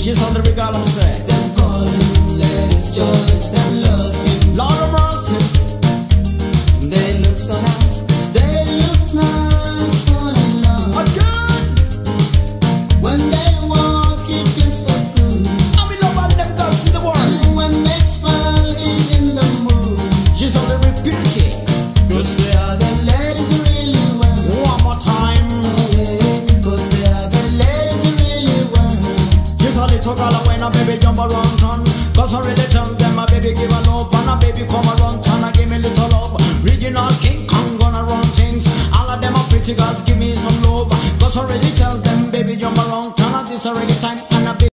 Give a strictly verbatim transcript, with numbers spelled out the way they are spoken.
She's on the regal, I'm saying. Them calling ladies choice, them love him. Lord of mercy. They look so nice, they look nice all along. Again. When they walk, it feels so good. I'm in love with them girls in the world. And when they smile, he's in the mood. She's only reputed. Cause they are the ladies who really want. One more time. Cause they are the ladies who really want. She's a little girl when a baby jump around town. Cause I really tell them my baby give a love. And a baby come around town and give me little love. Regional king, I'm gonna run things. All of them are pretty girls, give me some love. Cause I really tell them baby jump around town. And this already time and a baby